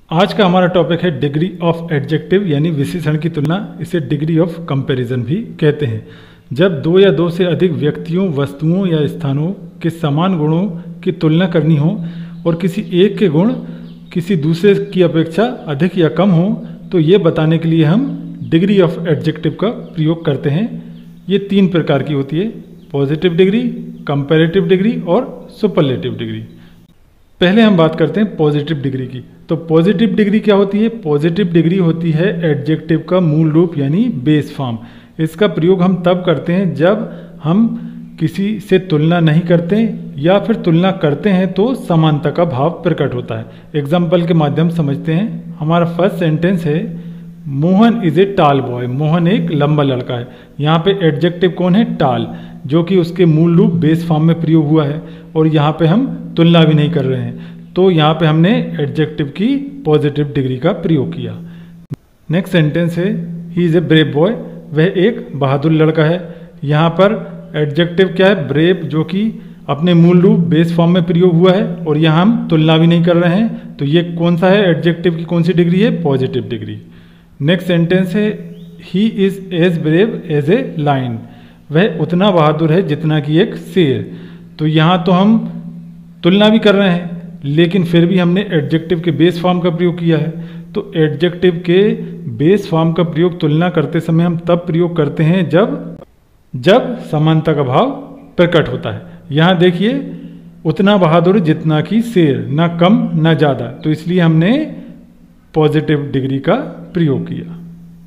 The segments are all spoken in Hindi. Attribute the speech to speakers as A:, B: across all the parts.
A: आज का हमारा टॉपिक है डिग्री ऑफ एडजेक्टिव यानी विशेषण की तुलना। इसे डिग्री ऑफ कंपैरिजन भी कहते हैं। जब दो या दो से अधिक व्यक्तियों, वस्तुओं या स्थानों के समान गुणों की तुलना करनी हो और किसी एक के गुण किसी दूसरे की अपेक्षा अधिक या कम हो, तो ये बताने के लिए हम डिग्री ऑफ एडजेक्टिव का प्रयोग करते हैं। ये तीन प्रकार की होती है: पॉजिटिव डिग्री, कंपैरेटिव डिग्री और सुपरलेटिव डिग्री। पहले हम बात करते हैं पॉजिटिव डिग्री की। तो पॉजिटिव डिग्री क्या होती है? पॉजिटिव डिग्री होती है एडजेक्टिव का मूल रूप यानी बेस फॉर्म। इसका प्रयोग हम तब करते हैं जब हम किसी से तुलना नहीं करते या फिर तुलना करते हैं तो समानता का भाव प्रकट होता है। एग्जाम्पल के माध्यम समझते हैं। हमारा फर्स्ट सेंटेंस है, मोहन इज ए टाल बॉय। मोहन एक लंबा लड़का है। यहाँ पे एडजेक्टिव कौन है? टाल, जो कि उसके मूल रूप बेस फॉर्म में प्रयोग हुआ है और यहाँ पे हम तुलना भी नहीं कर रहे हैं, तो यहाँ पे हमने एडजेक्टिव की पॉजिटिव डिग्री का प्रयोग किया। नेक्स्ट सेंटेंस है, he is a brave boy. वह एक बहादुर लड़का है। यहाँ पर एडजेक्टिव क्या है? ब्रेव, जो कि अपने मूल रूप बेस फॉर्म में प्रयोग हुआ है और यहाँ हम तुलना भी नहीं कर रहे हैं, तो ये कौन सा है? एडजेक्टिव की कौन सी डिग्री है? Positive degree. नेक्स्ट सेंटेंस है, he is as brave as a lion. वह उतना बहादुर है जितना कि एक शेर। तो यहाँ तो हम तुलना भी कर रहे हैं, लेकिन फिर भी हमने एडजेक्टिव के बेस फॉर्म का प्रयोग किया है। तो एडजेक्टिव के बेस फॉर्म का प्रयोग तुलना करते समय हम तब प्रयोग करते हैं जब समानता का भाव प्रकट होता है। यहाँ देखिए, उतना बहादुर जितना कि शेर, ना कम ना ज़्यादा, तो इसलिए हमने पॉजिटिव डिग्री का प्रयोग किया।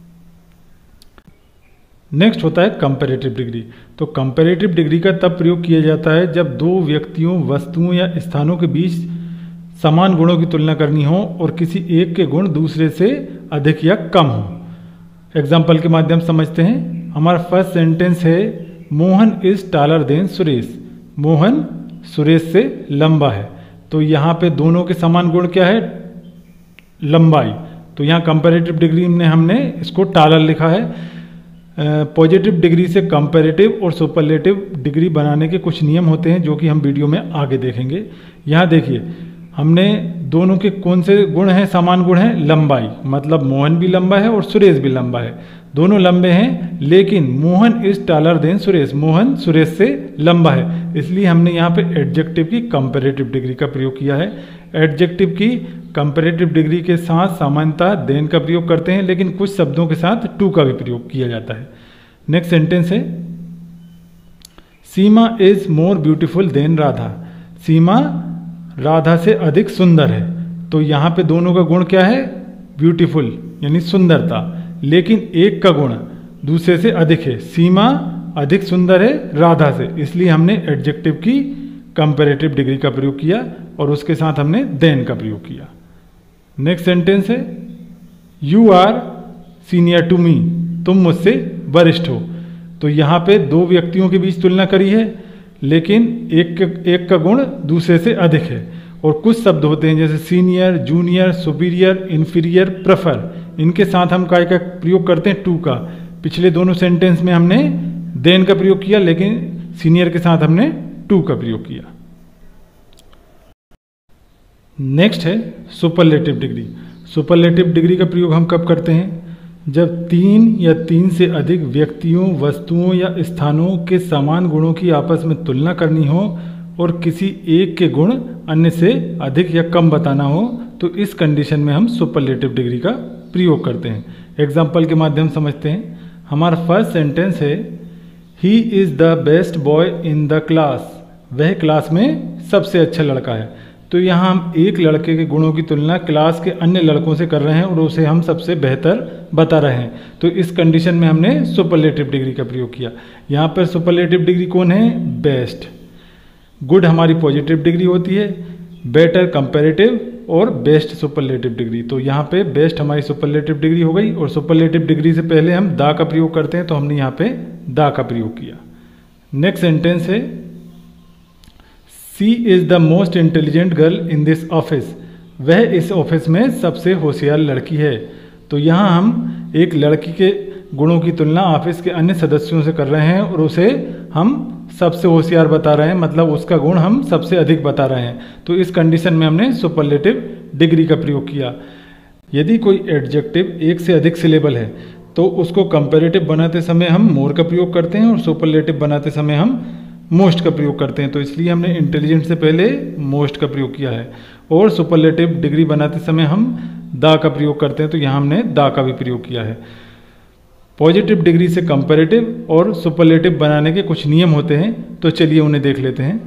A: नेक्स्ट होता है कंपैरेटिव डिग्री। तो कंपैरेटिव डिग्री का तब प्रयोग किया जाता है जब दो व्यक्तियों, वस्तुओं या स्थानों के बीच समान गुणों की तुलना करनी हो और किसी एक के गुण दूसरे से अधिक या कम हो। एग्जाम्पल के माध्यम समझते हैं। हमारा फर्स्ट सेंटेंस है, Mohan is taller than Suresh. Mohan Suresh से लंबा है। तो यहाँ पे दोनों के समान गुण क्या है? लंबाई। तो यहाँ कंपैरेटिव डिग्री में हमने इसको टालर लिखा है। पॉजिटिव डिग्री से कंपैरेटिव और सुपरलेटिव डिग्री बनाने के कुछ नियम होते हैं, जो कि हम वीडियो में आगे देखेंगे। यहाँ देखिए, हमने दोनों के कौन से गुण हैं? समान गुण हैं। लंबाई, मतलब मोहन भी लंबा है और सुरेश भी लंबा है। दोनों लंबे हैं, लेकिन Mohan is taller than Suresh. Mohan Suresh से लंबा है, इसलिए हमने यहाँ पे एडजेक्टिव की कंपैरेटिव डिग्री का प्रयोग किया है। एडजेक्टिव की कंपैरेटिव डिग्री के साथ समानता देन का प्रयोग करते हैं, लेकिन कुछ शब्दों के साथ टू का भी प्रयोग किया जाता है। नेक्स्ट सेंटेंस है, Seema is more beautiful than Radha. Seema Radha से अधिक सुंदर है। तो यहाँ पे दोनों का गुण क्या है? ब्यूटीफुल यानी सुंदरता, लेकिन एक का गुण दूसरे से अधिक है। सीमा अधिक सुंदर है राधा से, इसलिए हमने एडजेक्टिव की कंपैरेटिव डिग्री का प्रयोग किया और उसके साथ हमने देन का प्रयोग किया। नेक्स्ट सेंटेंस है, you are senior to me. तुम मुझसे वरिष्ठ हो। तो यहाँ पे दो व्यक्तियों के बीच तुलना करी है, लेकिन एक का गुण दूसरे से अधिक है। और कुछ शब्द होते हैं जैसे senior, junior, superior, inferior, prefer, इनके साथ हम काय का प्रयोग करते हैं? टू का। पिछले दोनों सेंटेंस में हमने देन का प्रयोग किया, लेकिन सीनियर के साथ हमने टू का प्रयोग किया। नेक्स्ट है सुपरलेटिव डिग्री। सुपरलेटिव डिग्री का प्रयोग हम कब करते हैं? जब तीन या तीन से अधिक व्यक्तियों, वस्तुओं या स्थानों के समान गुणों की आपस में तुलना करनी हो और किसी एक के गुण अन्य से अधिक या कम बताना हो, तो इस कंडीशन में हम सुपरलेटिव डिग्री का प्रयोग करते हैं। एग्जाम्पल के माध्यम समझते हैं। हमारा फर्स्ट सेंटेंस है, he is the best boy in the class. वह क्लास में सबसे अच्छा लड़का है। तो यहाँ हम एक लड़के के गुणों की तुलना क्लास के अन्य लड़कों से कर रहे हैं और उसे हम सबसे बेहतर बता रहे हैं। तो इस कंडीशन में हमने सुपरलेटिव डिग्री का प्रयोग किया। यहाँ पर सुपरलेटिव डिग्री कौन है? बेस्ट। गुड हमारी पॉजिटिव डिग्री होती है, बेटर कंपैरेटिव और बेस्ट सुपरलेटिव डिग्री। तो यहाँ पे बेस्ट हमारी सुपरलेटिव डिग्री हो गई और सुपरलेटिव डिग्री से पहले हम दा का प्रयोग करते हैं, तो हमने यहाँ पे दा का प्रयोग किया। नेक्स्ट सेंटेंस है, she is the most intelligent girl in this office. वह इस ऑफिस में सबसे होशियार लड़की है। तो यहाँ हम एक लड़की के गुणों की तुलना ऑफिस के अन्य सदस्यों से कर रहे हैं और उसे हम सबसे होशियार बता रहे हैं, मतलब उसका गुण हम सबसे अधिक बता रहे हैं। तो इस कंडीशन में हमने सुपरलेटिव डिग्री का प्रयोग किया। यदि कोई एडजेक्टिव एक से अधिक सिलेबल है तो उसको कंपैरेटिव बनाते समय हम मोर का प्रयोग करते हैं और सुपरलेटिव बनाते समय हम मोस्ट का प्रयोग करते हैं। तो इसलिए हमने इंटेलिजेंट से पहले मोस्ट का प्रयोग किया है। और सुपरलेटिव डिग्री बनाते समय हम दा का प्रयोग करते हैं, तो यहाँ हमने दा का भी प्रयोग किया है। पॉजिटिव डिग्री से कंपैरेटिव और सुपरलेटिव बनाने के कुछ नियम होते हैं, तो चलिए उन्हें देख लेते हैं।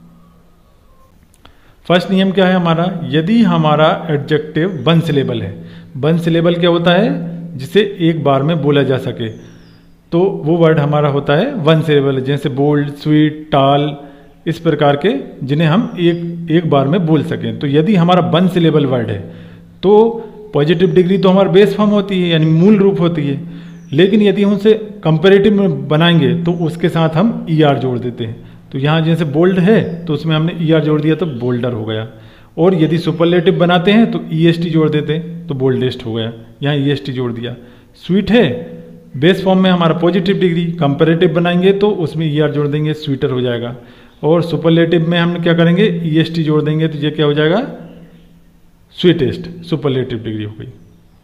A: फर्स्ट नियम क्या है हमारा, यदि हमारा एडजेक्टिव वन सिलेबल है। वन सिलेबल क्या होता है, जिसे एक बार में बोला जा सके, तो वो वर्ड हमारा होता है वन सिलेबल, जैसे बोल्ड, स्वीट, टाल, इस प्रकार के जिन्हें हम एक बार में बोल सकें। तो यदि हमारा वन सिलेबल वर्ड है तो पॉजिटिव डिग्री तो हमारा बेस फॉर्म होती है, यानी मूल रूप होती है। लेकिन यदि हम उसे कंपैरेटिव में बनाएंगे तो उसके साथ हम ईआर जोड़ देते हैं। तो यहाँ जैसे बोल्ड है तो उसमें हमने ईआर जोड़ दिया तो बोल्डर हो गया। और यदि सुपरलेटिव बनाते हैं तो ईएसटी जोड़ देते हैं तो बोल्डेस्ट हो गया, यहाँ ईएसटी जोड़ दिया। स्वीट है बेस फॉर्म में हमारा पॉजिटिव डिग्री, कंपैरेटिव बनाएंगे तो उसमें ईआर जोड़ देंगे, स्वीटर हो जाएगा। और सुपरलेटिव में हम क्या करेंगे, ईएसटी जोड़ देंगे तो ये क्या हो जाएगा, स्वीटेस्ट, सुपरलेटिव डिग्री हो गई।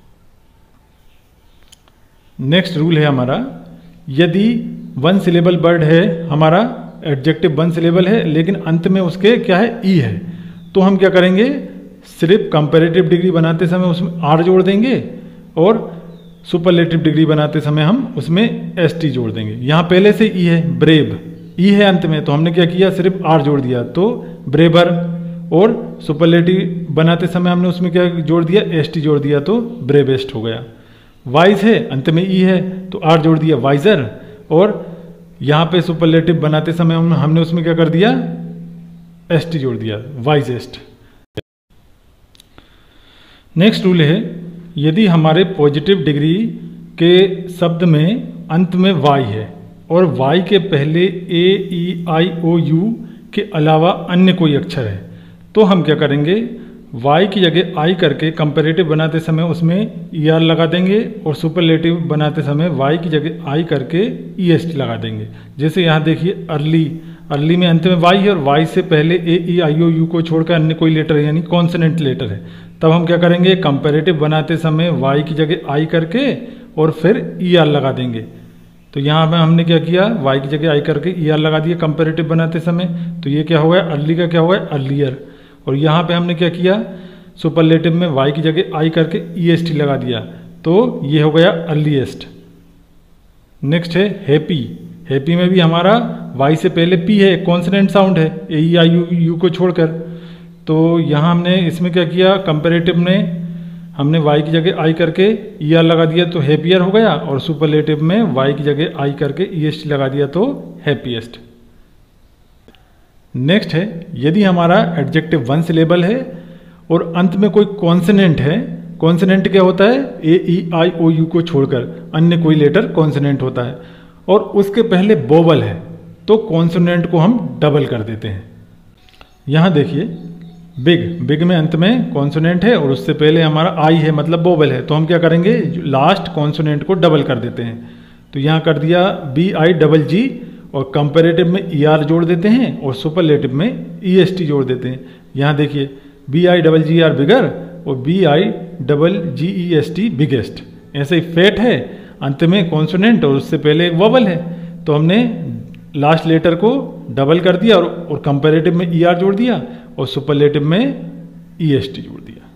A: नेक्स्ट रूल है हमारा, यदि वन सिलेबल वर्ड है हमारा, एडजेक्टिव वन सिलेबल है लेकिन अंत में उसके क्या है, ई है, तो हम क्या करेंगे, सिर्फ कंपैरेटिव डिग्री बनाते समय उसमें आर जोड़ देंगे और सुपरलेटिव डिग्री बनाते समय हम उसमें एसटी जोड़ देंगे। यहाँ पहले से ई है, ब्रेव, ई है अंत में, तो हमने क्या किया, सिर्फ आर जोड़ दिया तो ब्रेवर। और सुपरलेटिव बनाते समय हमने उसमें क्या जोड़ दिया, एसटी जोड़ दिया तो ब्रेवेस्ट हो गया। वाइज है अंत में ई है तो आर जोड़ दिया, वाइजर। और यहाँ पे सुपरलेटिव बनाते समय हमने उसमें क्या कर दिया, एसटी जोड़ दिया, वाइजेस्ट। नेक्स्ट रूल है, यदि हमारे पॉजिटिव डिग्री के शब्द में अंत में वाई है और वाई के पहले ए ई आई ओ यू के अलावा अन्य कोई अक्षर है, तो हम क्या करेंगे, वाई की जगह आई करके कंपैरेटिव बनाते समय उसमें ई आर लगा देंगे और सुपरलेटिव बनाते समय वाई की जगह आई करके ई एस टी लगा देंगे। जैसे यहाँ देखिए अर्ली, अर्ली में अंत में वाई है और वाई से पहले ए ई आई ओ यू को छोड़कर अन्य कोई लेटर है, यानी कॉन्सोनेंट लेटर है, तब हम क्या करेंगे, कंपैरेटिव बनाते समय वाई की जगह आई करके और फिर ई आर लगा देंगे। तो यहाँ पे हमने क्या किया, वाई की जगह आई करके ई आर लगा दिया कंपैरेटिव बनाते समय, तो ये क्या हो गया, अर्ली का क्या हो गया, अर्लियर। और यहाँ पे हमने क्या किया, सुपरलेटिव में वाई की जगह आई करके ई एस टी लगा दिया, तो ये हो गया अर्लीएस्ट। नेक्स्ट है हैप्पी, हैप्पी में भी हमारा वाई से पहले पी है, कॉन्सोनेंट साउंड है, ए ई आई यू को छोड़कर। तो यहाँ हमने इसमें क्या किया, कंपैरेटिव में हमने वाई की जगह आई करके ई आर लगा दिया तो हैप्पियर हो गया, और सुपरलेटिव में वाई की जगह आई करके ई एस टी लगा दिया तो हैप्पीएस्ट। नेक्स्ट है, यदि हमारा एडजेक्टिव वन सिलेबल है और अंत में कोई कॉन्सोनेंट है, कॉन्सोनेंट क्या होता है, ए ई आई ओ यू को छोड़कर अन्य कोई लेटर कॉन्सोनेंट होता है, और उसके पहले वोवल है, तो कॉन्सोनेंट को हम डबल कर देते हैं। यहाँ देखिए बिग, बिग में अंत में कॉन्सोनेंट है और उससे पहले हमारा आई है मतलब वोवल है, तो हम क्या करेंगे, लास्ट कॉन्सोनेंट को डबल कर देते हैं। तो यहाँ कर दिया बी आई डबल जी, और कंपैरेटिव में ई आर जोड़ देते हैं और सुपरलेटिव में ई एस टी जोड़ देते हैं। यहाँ देखिए B I double G R bigger और B I double G E S T biggest. ऐसे ही फैट है अंत में कॉन्सोनेंट और उससे पहले एक वोवल है, तो हमने लास्ट लेटर को डबल कर दिया और कंपैरेटिव में ई आर जोड़ दिया और सुपरलेटिव में ई एस टी जोड़ दिया।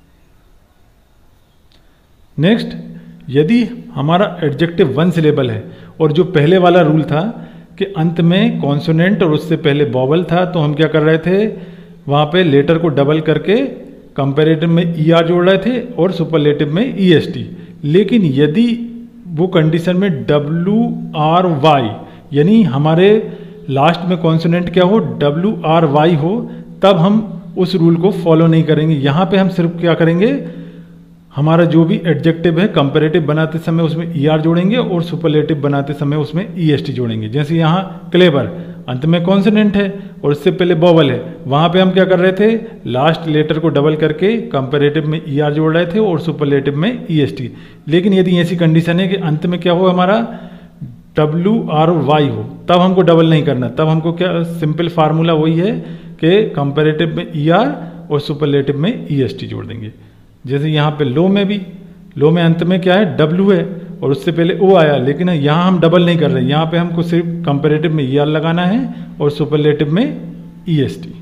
A: नेक्स्ट, यदि हमारा एडजेक्टिव वन सिलेबल है और जो पहले वाला रूल था कि अंत में कॉन्सोनेंट और उससे पहले वोवल था, तो हम क्या कर रहे थे, वहाँ पे लेटर को डबल करके कंपैरेटिव में ई आर जोड़ रहे थे और सुपरलेटिव में ई एस टी। लेकिन यदि वो कंडीशन में डब्ल्यू आर वाई, यानी हमारे लास्ट में कॉन्सोनेंट क्या हो, डब्ल्यू आर वाई हो, तब हम उस रूल को फॉलो नहीं करेंगे। यहाँ पे हम सिर्फ क्या करेंगे, हमारा जो भी एडजेक्टिव है कंपैरेटिव बनाते समय उसमें ई आर जोड़ेंगे और सुपरलेटिव बनाते समय उसमें ई एस टी जोड़ेंगे। जैसे यहाँ क्लेवर अंत में कॉन्सोनेंट है और इससे पहले वोवल है, वहाँ पे हम क्या कर रहे थे, लास्ट लेटर को डबल करके कंपैरेटिव में ई आर जोड़ रहे थे और सुपरलेटिव में ई एस टी। लेकिन यदि ऐसी कंडीशन है कि अंत में क्या हो, हमारा डब्ल्यू आर वाई हो, तब हमको डबल नहीं करना, तब हमको क्या, सिंपल फार्मूला वही है कि कंपैरेटिव में ई आर और सुपरलेटिव में ई एस टी जोड़ देंगे। जैसे यहाँ पे लो में भी, लो में अंत में क्या है, डब्ल्यू है और उससे पहले ओ आया, लेकिन यहाँ हम डबल नहीं कर रहे, यहाँ पे हमको सिर्फ कंपेरेटिव में ई आर लगाना है और सुपरलेटिव में E S T.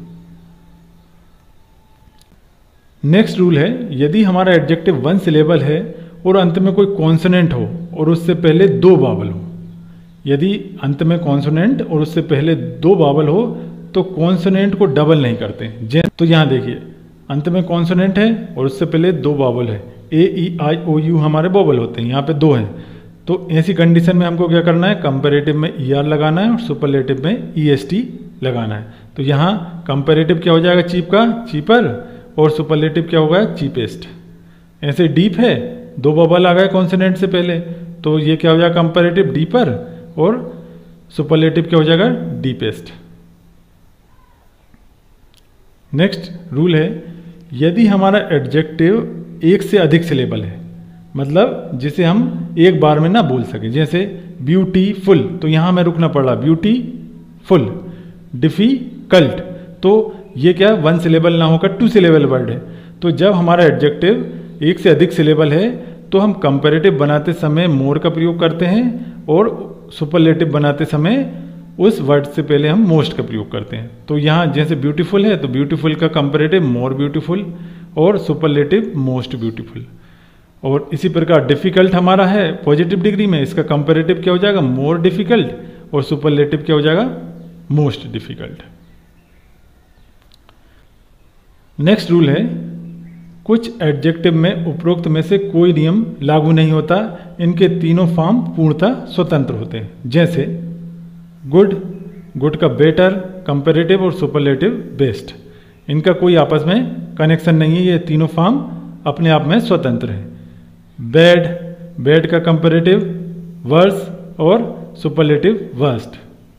A: Next rule है, यदि हमारा एडजेक्टिव वन सिलेबल है और अंत में कोई कॉन्सोनेंट हो और उससे पहले दो वावल हो, यदि अंत में कॉन्सोनेंट और उससे पहले दो वावल हो तो कॉन्सोनेंट को डबल नहीं करते। तो यहाँ देखिए, अंत में कॉन्सोनेंट है और उससे पहले दो वावल है, ए ई आई ओ यू हमारे वावल होते हैं, यहाँ पे दो हैं, तो ऐसी कंडीशन में हमको क्या करना है, कंपैरेटिव में ई आर लगाना है और सुपरलेटिव में ई एस टी लगाना है। तो यहाँ कंपैरेटिव क्या हो जाएगा, चीप का चीपर, और सुपरलेटिव क्या होगा, चीपेस्ट। ऐसे डीप है, दो वावल आ गए कॉन्सोनेंट से पहले, तो ये क्या हो जाएगा, कंपैरेटिव डीपर, और सुपरलेटिव क्या हो जाएगा, डीपेस्ट। नेक्स्ट रूल है, यदि हमारा एडजेक्टिव एक से अधिक सिलेबल है, मतलब जिसे हम एक बार में ना बोल सके, जैसे ब्यूटीफुल, तो यहां हमें रुकना पड़ रहा, ब्यूटीफुल। डिफिकल्ट, तो ये क्या वन सिलेबल ना होकर टू सिलेबल वर्ड है। तो जब हमारा एडजेक्टिव एक से अधिक सिलेबल है तो हम कंपैरेटिव बनाते समय मोर का प्रयोग करते हैं और सुपरलेटिव बनाते समय उस वर्ड से पहले हम मोस्ट का प्रयोग करते हैं। तो यहाँ जैसे ब्यूटीफुल है तो ब्यूटीफुल का कंपैरेटिव मोर ब्यूटीफुल और सुपरलेटिव मोस्ट ब्यूटीफुल। और इसी प्रकार डिफिकल्ट हमारा है पॉजिटिव डिग्री में, इसका कंपैरेटिव क्या हो जाएगा, मोर डिफिकल्ट, और सुपरलेटिव क्या हो जाएगा, मोस्ट डिफिकल्ट। नेक्स्ट रूल है, कुछ एडजेक्टिव में उपरोक्त में से कोई नियम लागू नहीं होता, इनके तीनों फॉर्म पूर्णतः स्वतंत्र होते हैं। जैसे गुड, गुड का बेटर, कंपैरेटिव और सुपरलेटिव बेस्ट, इनका कोई आपस में कनेक्शन नहीं है, ये तीनों फॉर्म अपने आप में स्वतंत्र है। बैड, बैड का कंपैरेटिव वर्स और सुपरलेटिव वर्स्ट।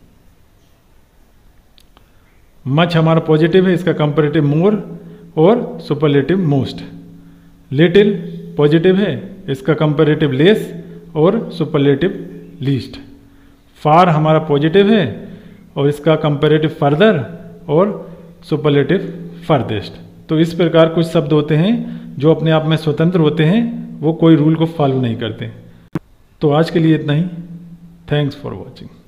A: मच हमारा पॉजिटिव है, इसका कंपैरेटिव मोर और सुपरलेटिव मोस्ट। लिटिल पॉजिटिव है, इसका कंपैरेटिव लेस और सुपरलेटिव लीस्ट। फार हमारा पॉजिटिव है और इसका कंपैरेटिव फर्दर और सुपरलेटिव फर्देस्ट। तो इस प्रकार कुछ शब्द होते हैं जो अपने आप में स्वतंत्र होते हैं, वो कोई रूल को फॉलो नहीं करते। तो आज के लिए इतना ही। Thanks for watching.